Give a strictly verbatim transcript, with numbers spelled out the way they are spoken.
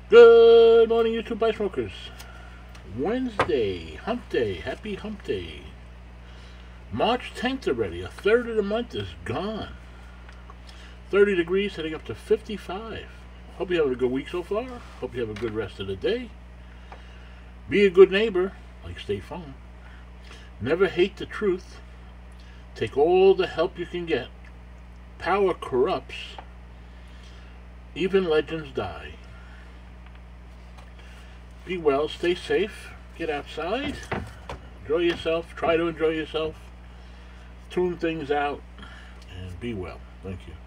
Good morning, YouTube Bike Smokers. Wednesday, hump day. Happy hump day. March tenth already. A third of the month is gone. thirty degrees, heading up to fifty-five. Hope you're having a good week so far. Hope you have a good rest of the day. Be a good neighbor, like State Farm. Never hate the truth. Take all the help you can get. Power corrupts. Even legends die. Be well, stay safe, get outside, enjoy yourself, try to enjoy yourself, tune things out, and be well. Thank you.